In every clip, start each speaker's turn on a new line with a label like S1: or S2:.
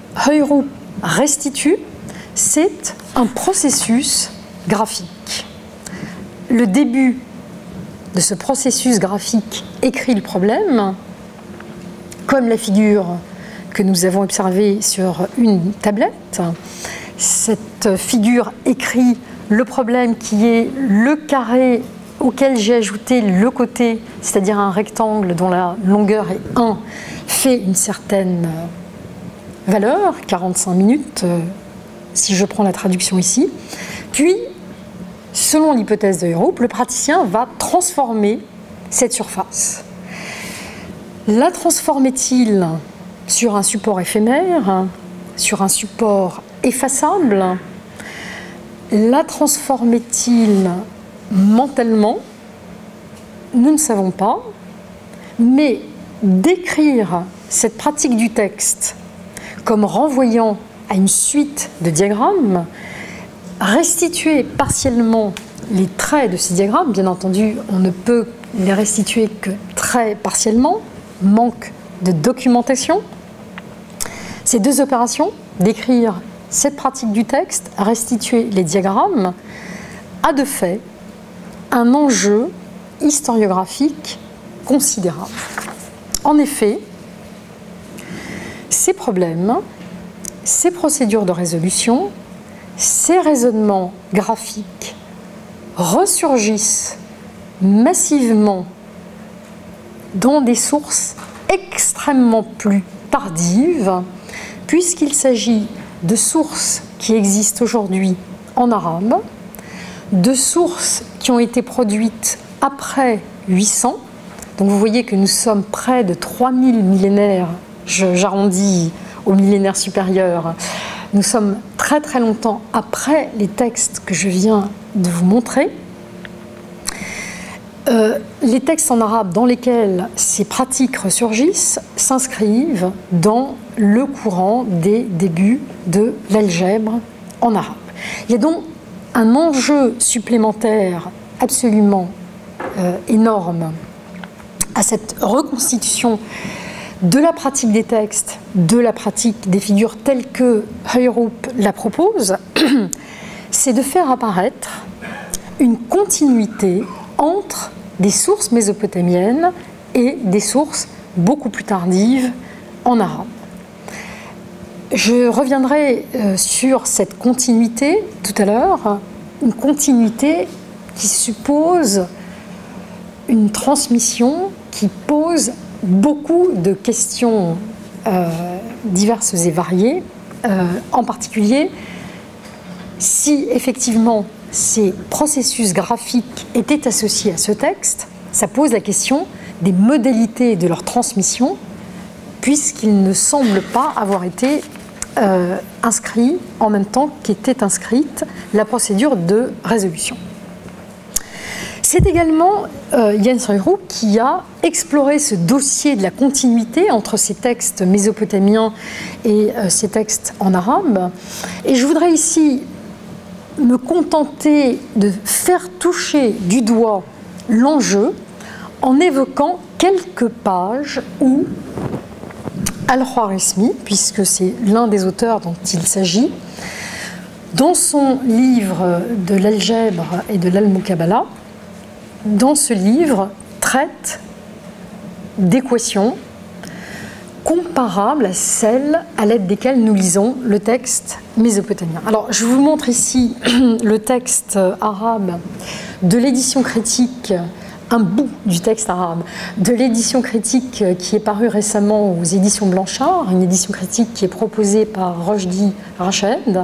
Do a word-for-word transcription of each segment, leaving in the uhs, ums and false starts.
S1: Heurup restitue, c'est un processus graphique. Le début de ce processus graphique écrit le problème, comme la figure que nous avons observée sur une tablette. Cette figure écrit le problème qui est le carré auquel j'ai ajouté le côté, c'est-à-dire un rectangle dont la longueur est un, fait une certaine valeur, quarante-cinq minutes, si je prends la traduction ici. Puis, selon l'hypothèse de Heurup, le praticien va transformer cette surface. La transforme-t-il sur un support éphémère, sur un support effaçable? La transforme-t-il mentalement? Nous ne savons pas, mais décrire cette pratique du texte comme renvoyant à une suite de diagrammes, restituer partiellement les traits de ces diagrammes, bien entendu, on ne peut les restituer que très partiellement, manque de documentation. Ces deux opérations, décrire cette pratique du texte, restituer les diagrammes, a de fait un enjeu historiographique considérable. En effet, ces problèmes, ces procédures de résolution, ces raisonnements graphiques ressurgissent massivement dans des sources extrêmement plus tardives, puisqu'il s'agit de sources qui existent aujourd'hui en arabe, de sources qui ont été produites après huit cents. Donc vous voyez que nous sommes près de trois mille millénaires, j'arrondis au millénaire supérieur. Nous sommes très très longtemps après les textes que je viens de vous montrer. Euh, les textes en arabe dans lesquels ces pratiques ressurgissent s'inscrivent dans le courant des débuts de l'algèbre en arabe. Il y a donc un enjeu supplémentaire absolument euh, énorme à cette reconstitution de la pratique des textes, de la pratique des figures telles que Heurup la propose, c'est de faire apparaître une continuité entre des sources mésopotamiennes et des sources beaucoup plus tardives en arabe. Je reviendrai euh, sur cette continuité tout à l'heure, une continuité qui suppose une transmission qui pose beaucoup de questions euh, diverses et variées, euh, en particulier si effectivement ces processus graphiques étaient associés à ce texte, ça pose la question des modalités de leur transmission, puisqu'ils ne semblent pas avoir été euh, inscrits en même temps qu'était inscrite la procédure de résolution. C'est également euh, Jens Heurup qui a exploré ce dossier de la continuité entre ces textes mésopotamiens et euh, ces textes en arabe. Et je voudrais ici me contenter de faire toucher du doigt l'enjeu en évoquant quelques pages où Al-Khwarizmi, puisque c'est l'un des auteurs dont il s'agit, dans son livre de l'algèbre et de l'al-Muqabala, dans ce livre, traite d'équations comparables à celles à l'aide desquelles nous lisons le texte mésopotamien. Alors, je vous montre ici le texte arabe de l'édition critique, un bout du texte arabe, de l'édition critique qui est parue récemment aux éditions Blanchard, une édition critique qui est proposée par Rochdi Rached.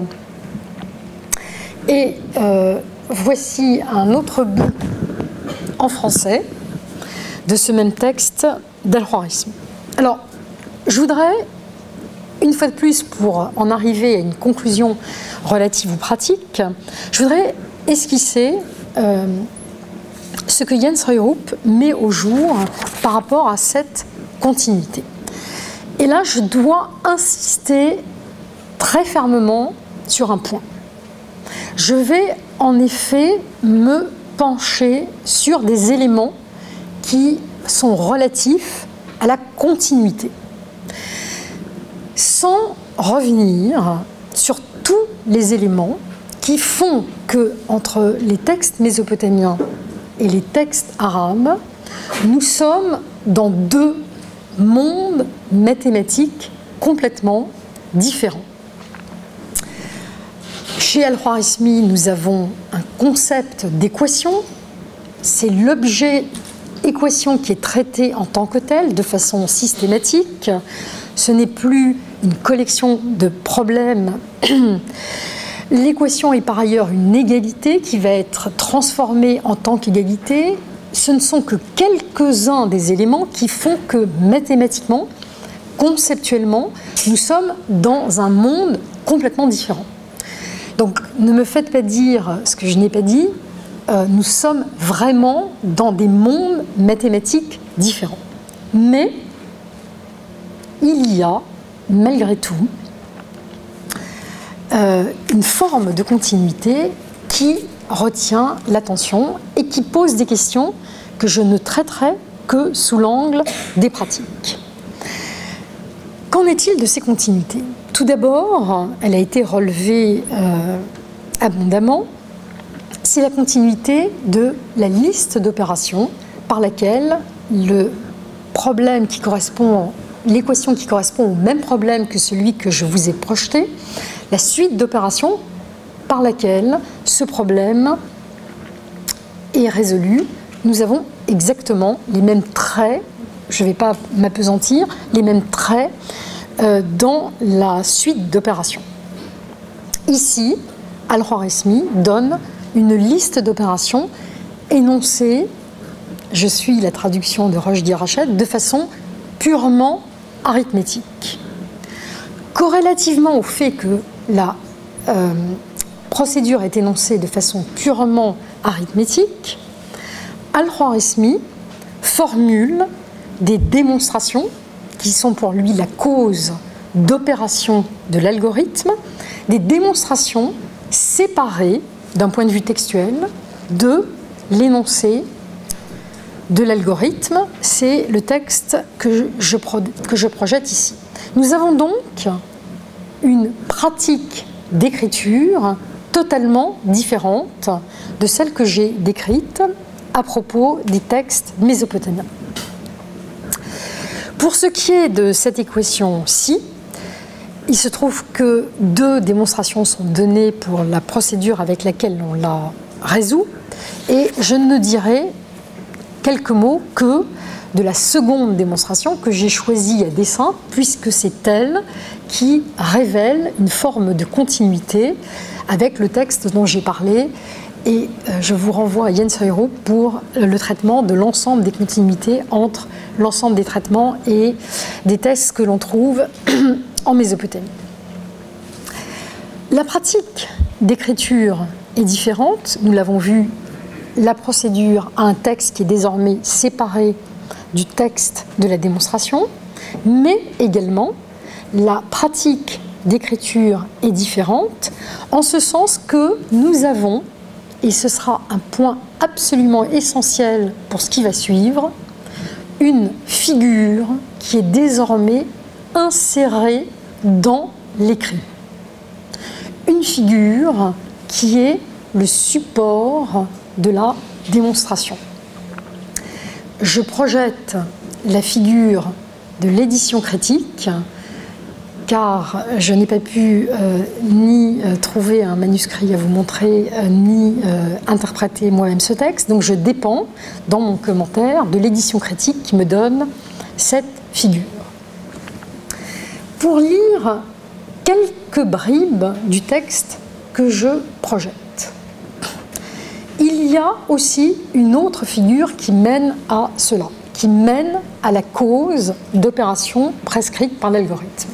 S1: Et euh, voici un autre bout en français de ce même texte d'Al-Khwarizmi. Alors, je voudrais, une fois de plus, pour en arriver à une conclusion relative aux pratiques, je voudrais esquisser euh, ce que Jens Heurup met au jour par rapport à cette continuité. Et là, je dois insister très fermement sur un point. Je vais en effet me pencher sur des éléments qui sont relatifs à la continuité. Sans revenir sur tous les éléments qui font que, entre les textes mésopotamiens et les textes arabes, nous sommes dans deux mondes mathématiques complètement différents. Chez Al-Khwarizmi, nous avons un concept d'équation. C'est l'objet équation qui est traité en tant que tel, de façon systématique. Ce n'est plus une collection de problèmes. L'équation est par ailleurs une égalité qui va être transformée en tant qu'égalité. Ce ne sont que quelques-uns des éléments qui font que mathématiquement, conceptuellement, nous sommes dans un monde complètement différent. Donc ne me faites pas dire ce que je n'ai pas dit, euh, nous sommes vraiment dans des mondes mathématiques différents. Mais il y a, malgré tout, euh, une forme de continuité qui retient l'attention et qui pose des questions que je ne traiterai que sous l'angle des pratiques. Qu'en est-il de ces continuités ? Tout d'abord, elle a été relevée euh, abondamment, c'est la continuité de la liste d'opérations par laquelle le problème qui correspond, l'équation qui correspond au même problème que celui que je vous ai projeté, la suite d'opérations par laquelle ce problème est résolu. Nous avons exactement les mêmes traits, je ne vais pas m'appesantir, les mêmes traits euh, dans la suite d'opérations. Ici, Al-Khwarizmi donne une liste d'opérations énoncée, je suis la traduction de Rochdi Rached, de façon purement arithmétique. Corrélativement au fait que la euh, procédure est énoncée de façon purement arithmétique, Al-Khwarizmi formule des démonstrations qui sont pour lui la cause d'opération de l'algorithme, des démonstrations séparées d'un point de vue textuel de l'énoncé de l'algorithme. C'est le texte que je, que je projette ici. Nous avons donc une pratique d'écriture totalement différente de celle que j'ai décrite à propos des textes mésopotamiens. Pour ce qui est de cette équation-ci, il se trouve que deux démonstrations sont données pour la procédure avec laquelle on la résout, et je ne dirai quelques mots que de la seconde démonstration que j'ai choisie à dessein, puisque c'est elle qui révèle une forme de continuité avec le texte dont j'ai parlé, et je vous renvoie à Jens Heuro pour le traitement de l'ensemble des continuités entre l'ensemble des traitements et des textes que l'on trouve en Mésopotamie. La pratique d'écriture est différente. Nous l'avons vu, la procédure a un texte qui est désormais séparé du texte de la démonstration, mais également la pratique d'écriture est différente, en ce sens que nous avons, et ce sera un point absolument essentiel pour ce qui va suivre, une figure qui est désormais insérée dans l'écrit. Une figure qui est le support de la démonstration. Je projette la figure de l'édition critique, car je n'ai pas pu euh, ni euh, trouver un manuscrit à vous montrer, euh, ni euh, interpréter moi-même ce texte. Donc je dépends, dans mon commentaire, de l'édition critique qui me donne cette figure. Pour lire quelques bribes du texte que je projette, il y a aussi une autre figure qui mène à cela, qui mène à la cause d'opérations prescrites par l'algorithme.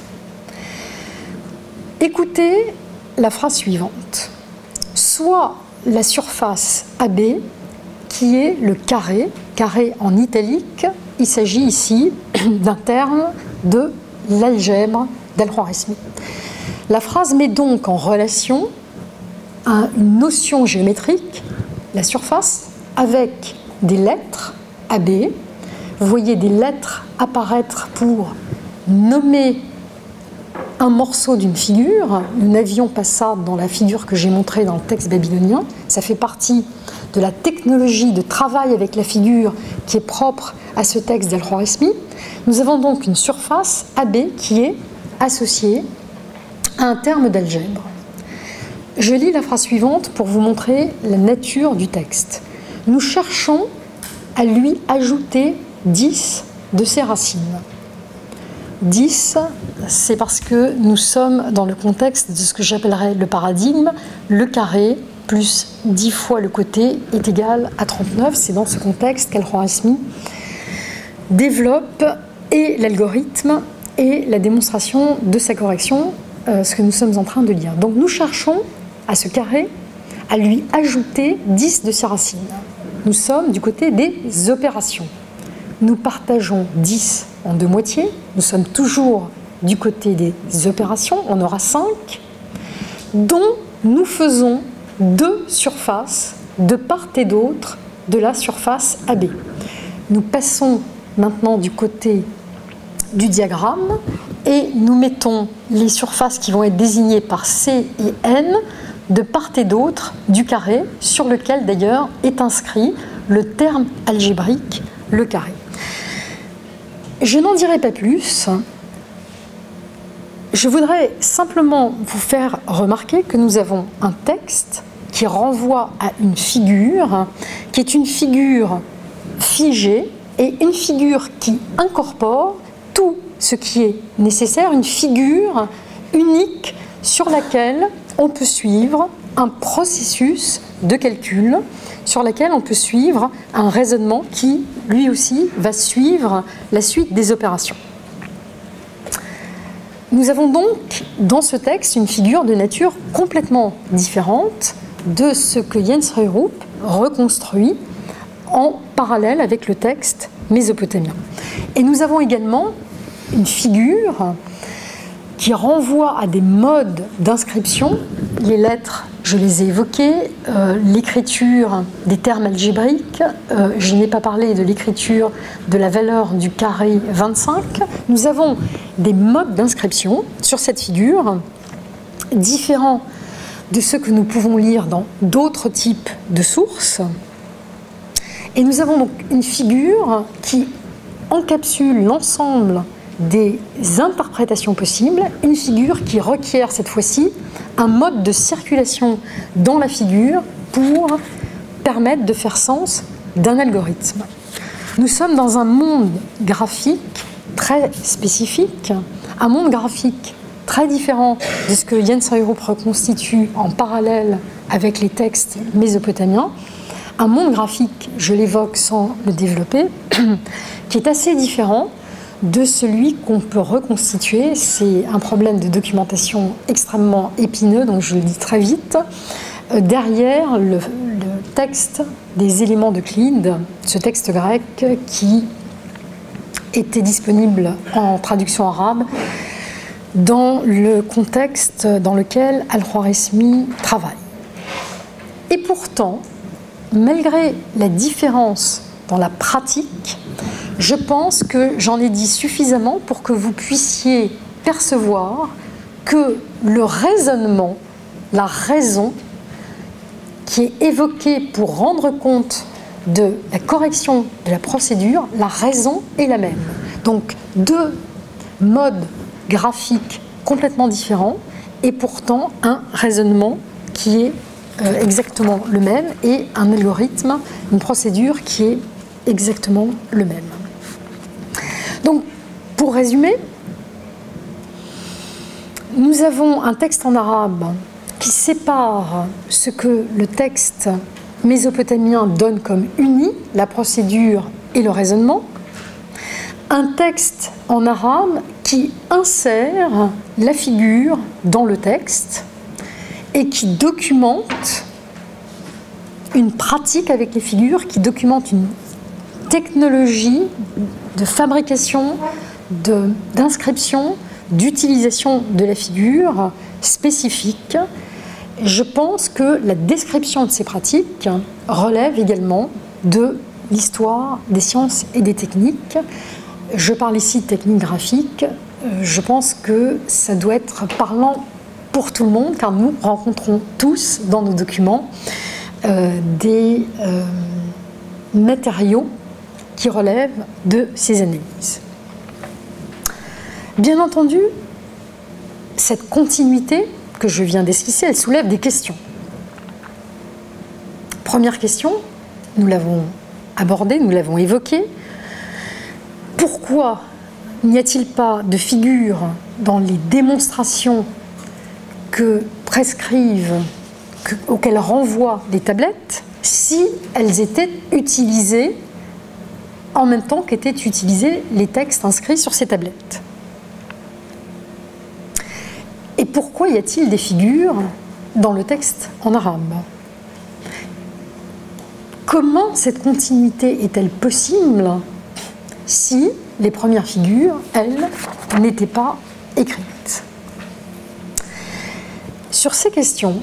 S1: Écoutez la phrase suivante. Soit la surface A B, qui est le carré, carré en italique, il s'agit ici d'un terme de l'algèbre d'Al-Khwarizmi. La phrase met donc en relation une notion géométrique, la surface, avec des lettres A B. Vous voyez des lettres apparaître pour nommer un morceau d'une figure. Nous n'avions pas ça dans la figure que j'ai montrée dans le texte babylonien. Ça fait partie de la technologie de travail avec la figure qui est propre à ce texte d'Al-Khwarizmi. Nous avons donc une surface A B qui est associée à un terme d'algèbre. Je lis la phrase suivante pour vous montrer la nature du texte. Nous cherchons à lui ajouter dix de ses racines. dix, c'est parce que nous sommes dans le contexte de ce que j'appellerais le paradigme. Le carré plus dix fois le côté est égal à trente-neuf. C'est dans ce contexte qu'Al-Khwarizmi développe et l'algorithme et la démonstration de sa correction, euh, ce que nous sommes en train de lire. Donc nous cherchons à ce carré à lui ajouter dix de ses racines. Nous sommes du côté des opérations. Nous partageons dix en deux moitiés. Nous sommes toujours du côté des opérations. On aura cinq, dont nous faisons deux surfaces de part et d'autre de la surface A B. Nous passons maintenant du côté du diagramme et nous mettons les surfaces qui vont être désignées par C et N de part et d'autre du carré, sur lequel d'ailleurs est inscrit le terme algébrique, le carré. Je n'en dirai pas plus. Je voudrais simplement vous faire remarquer que nous avons un texte qui renvoie à une figure, qui est une figure figée et une figure qui incorpore tout ce qui est nécessaire, une figure unique sur laquelle on peut suivre un processus de calcul, sur laquelle on peut suivre un raisonnement qui, lui aussi, va suivre la suite des opérations. Nous avons donc dans ce texte une figure de nature complètement différente de ce que Jens Ruijroep reconstruit en parallèle avec le texte mésopotamien. Et nous avons également une figure qui renvoie à des modes d'inscription. Les lettres, je les ai évoquées, euh, l'écriture des termes algébriques, euh, je n'ai pas parlé de l'écriture de la valeur du carré vingt-cinq. Nous avons des modes d'inscription sur cette figure, différents de ceux que nous pouvons lire dans d'autres types de sources. Et nous avons donc une figure qui encapsule l'ensemble des interprétations possibles, une figure qui requiert cette fois-ci un mode de circulation dans la figure pour permettre de faire sens d'un algorithme. Nous sommes dans un monde graphique très spécifique, un monde graphique très différent de ce que Jens Ruijroep reconstitue en parallèle avec les textes mésopotamiens. Un monde graphique, je l'évoque sans le développer, qui est assez différent de celui qu'on peut reconstituer. C'est un problème de documentation extrêmement épineux, donc je le dis très vite. Derrière le, le texte des éléments d'Euclide, ce texte grec qui était disponible en traduction arabe dans le contexte dans lequel Al-Khwarizmi travaille. Et pourtant, malgré la différence dans la pratique, je pense que j'en ai dit suffisamment pour que vous puissiez percevoir que le raisonnement, la raison qui est évoquée pour rendre compte de la correction de la procédure, la raison est la même. Donc deux modes graphiques complètement différents et pourtant un raisonnement qui est euh, exactement le même et un algorithme, une procédure qui est exactement le même. Donc, pour résumer, nous avons un texte en arabe qui sépare ce que le texte mésopotamien donne comme uni, la procédure et le raisonnement, un texte en arabe qui insère la figure dans le texte et qui documente une pratique avec les figures, qui documente une technologie de fabrication, d'inscription, d'utilisation de la figure spécifique. Je pense que la description de ces pratiques relève également de l'histoire des sciences et des techniques. Je parle ici de techniques graphiques, je pense que ça doit être parlant pour tout le monde, car nous rencontrons tous dans nos documents euh, des euh, matériaux qui relèvent de ces analyses. Bien entendu, cette continuité que je viens d'esquisser, elle soulève des questions. Première question, nous l'avons abordée, nous l'avons évoquée. Pourquoi n'y a-t-il pas de figure dans les démonstrations que prescrivent, que, auxquelles renvoient les tablettes, si elles étaient utilisées en même temps qu'étaient utilisés les textes inscrits sur ces tablettes? Et pourquoi y a-t-il des figures dans le texte en arabe? Comment cette continuité est-elle possible si les premières figures, elles, n'étaient pas écrites? Sur ces questions,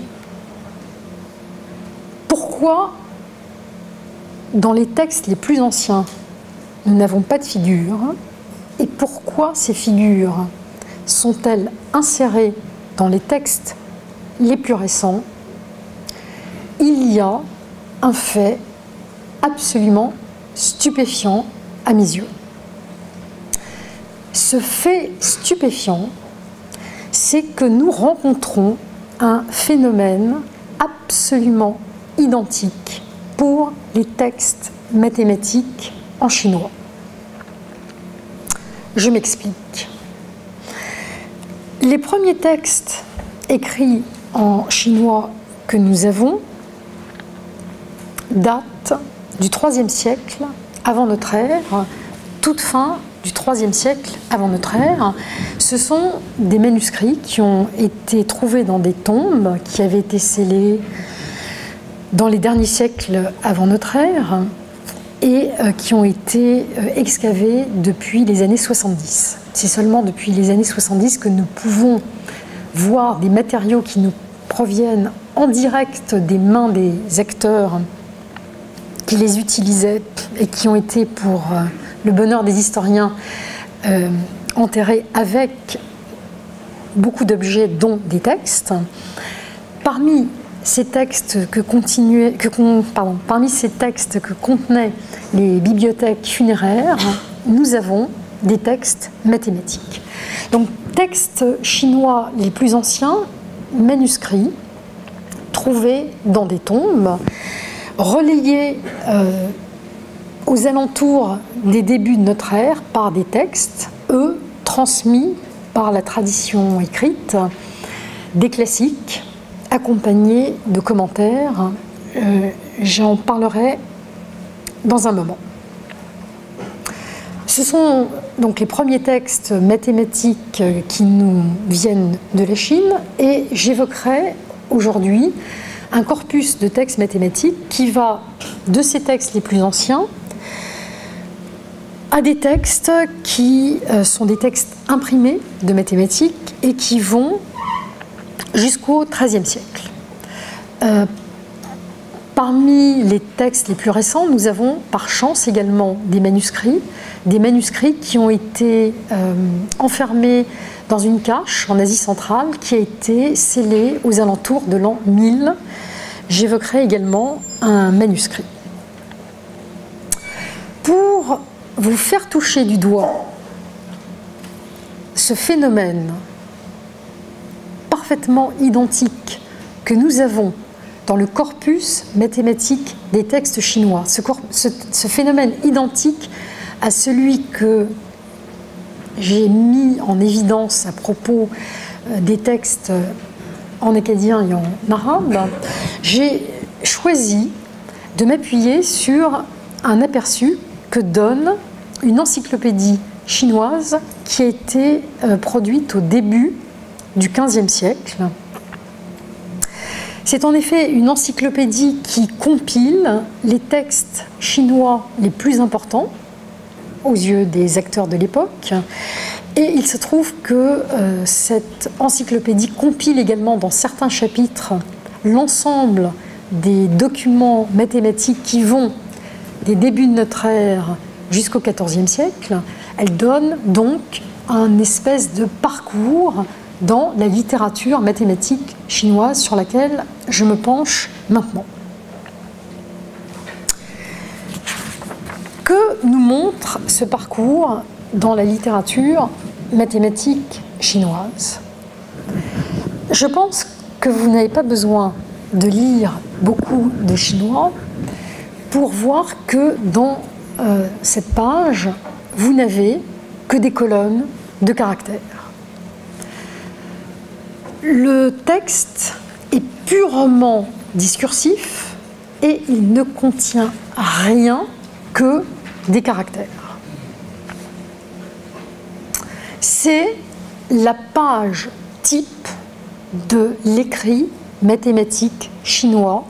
S1: pourquoi dans les textes les plus anciens, nous n'avons pas de figures, et pourquoi ces figures sont-elles insérées dans les textes les plus récents? Il y a un fait absolument stupéfiant à mes yeux. Ce fait stupéfiant, c'est que nous rencontrons un phénomène absolument identique pour les textes mathématiques en chinois. Je m'explique. Les premiers textes écrits en chinois que nous avons datent du troisième siècle avant notre ère, toute fin du troisième siècle avant notre ère. Ce sont des manuscrits qui ont été trouvés dans des tombes, qui avaient été scellés dans les derniers siècles avant notre ère et qui ont été excavés depuis les années soixante-dix. C'est seulement depuis les années soixante-dix que nous pouvons voir des matériaux qui nous proviennent en direct des mains des acteurs qui les utilisaient et qui ont été, pour le bonheur des historiens, euh, enterrés avec beaucoup d'objets, dont des textes. Parmi ces textes que continuaient, que, pardon, parmi ces textes que contenaient les bibliothèques funéraires, nous avons des textes mathématiques. Donc, textes chinois les plus anciens, manuscrits, trouvés dans des tombes, relayés euh, aux alentours des débuts de notre ère par des textes, eux, transmis par la tradition écrite, des classiques, accompagnés de commentaires. Euh, j'en parlerai dans un moment. Ce sont donc les premiers textes mathématiques qui nous viennent de la Chine, et j'évoquerai aujourd'hui un corpus de textes mathématiques qui va de ces textes les plus anciens à des textes qui sont des textes imprimés de mathématiques et qui vont jusqu'au treizième siècle. Euh, parmi les textes les plus récents, nous avons par chance également des manuscrits, des manuscrits qui ont été euh, enfermés dans une cache en Asie centrale qui a été scellée aux alentours de l'an mille. J'évoquerai également un manuscrit. Pour vous faire toucher du doigt ce phénomène parfaitement identique que nous avons dans le corpus mathématique des textes chinois, ce, ce, ce phénomène identique à celui que j'ai mis en évidence à propos des textes en acadien et en arabe, j'ai choisi de m'appuyer sur un aperçu que donne une encyclopédie chinoise qui a été euh, produite au début du quinzième siècle. C'est en effet une encyclopédie qui compile les textes chinois les plus importants aux yeux des acteurs de l'époque. Et il se trouve que euh, cette encyclopédie compile également dans certains chapitres l'ensemble des documents mathématiques qui vont des débuts de notre ère jusqu'au quatorzième siècle. Elle donne donc un espèce de parcours dans la littérature mathématique chinoise sur laquelle je me penche maintenant. Que nous montre ce parcours dans la littérature mathématique chinoise? Je pense que vous n'avez pas besoin de lire beaucoup de chinois pour voir que dans euh, cette page, vous n'avez que des colonnes de caractères. Le texte est purement discursif et il ne contient rien que des caractères. C'est la page type de l'écrit mathématique chinois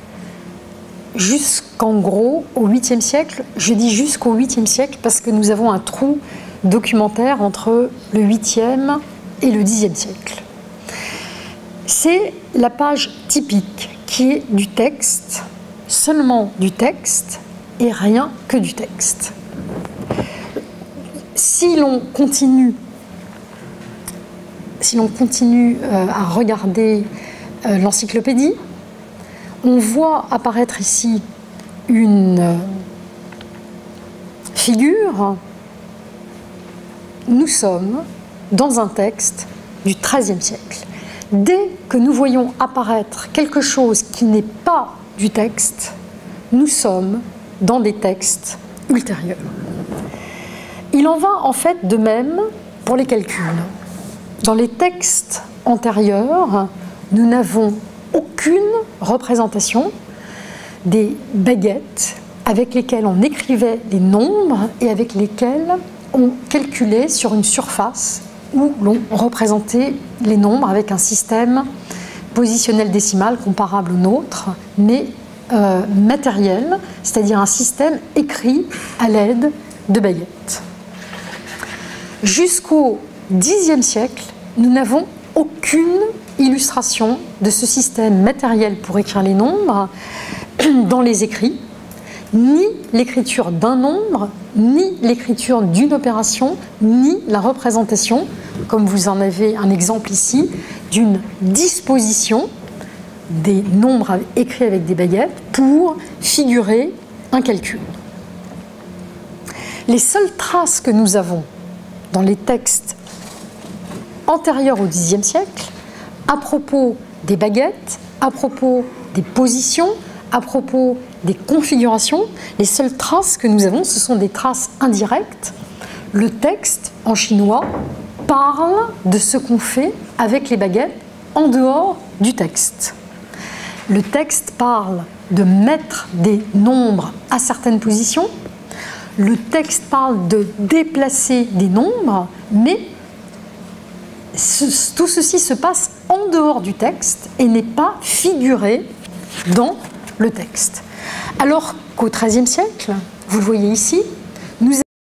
S1: jusqu'en gros au huitième siècle. Je dis jusqu'au huitième siècle parce que nous avons un trou documentaire entre le huitième et le dixième siècle. C'est la page typique qui est du texte, seulement du texte et rien que du texte. Si l'on continue, si l'on continue euh, à regarder euh, l'encyclopédie, on voit apparaître ici une euh, figure. Nous sommes dans un texte du treizième siècle. Dès que nous voyons apparaître quelque chose qui n'est pas du texte, nous sommes dans des textes ultérieurs. Il en va en fait de même pour les calculs. Dans les textes antérieurs, nous n'avons aucune représentation des baguettes avec lesquelles on écrivait les nombres et avec lesquelles on calculait sur une surface où l'on représentait les nombres avec un système positionnel décimal comparable au nôtre, mais euh, matériel, c'est-à-dire un système écrit à l'aide de baguettes. Jusqu'au dixième siècle, nous n'avons aucune illustration de ce système matériel pour écrire les nombres dans les écrits, ni l'écriture d'un nombre, ni l'écriture d'une opération, ni la représentation, comme vous en avez un exemple ici, d'une disposition des nombres écrits avec des baguettes pour figurer un calcul. Les seules traces que nous avons dans les textes antérieurs au dixième siècle, à propos des baguettes, à propos des positions, à propos des configurations, les seules traces que nous avons, ce sont des traces indirectes. Le texte, en chinois, parle de ce qu'on fait avec les baguettes en dehors du texte. Le texte parle de mettre des nombres à certaines positions. Le texte parle de déplacer des nombres, mais ce, tout ceci se passe en dehors du texte et n'est pas figuré dans le texte. Alors qu'au treizième siècle, vous le voyez ici,